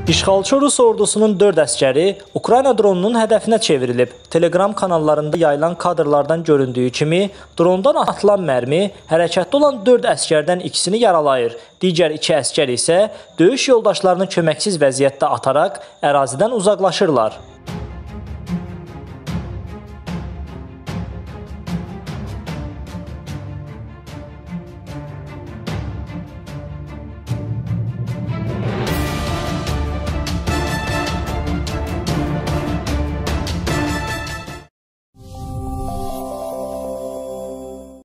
İşğalçı Rus ordusunun 4 əskəri Ukrayna dronunun hədəfinə çevrilib. Telegram kanallarında yayılan kadrlardan göründüyü kimi, drondan atılan mərmi hərəkətdə olan 4 əskərdən ikisini yaralayır. Digər 2 əskər isə döyüş yoldaşlarını köməksiz vəziyyətdə ataraq ərazidən uzaqlaşırlar.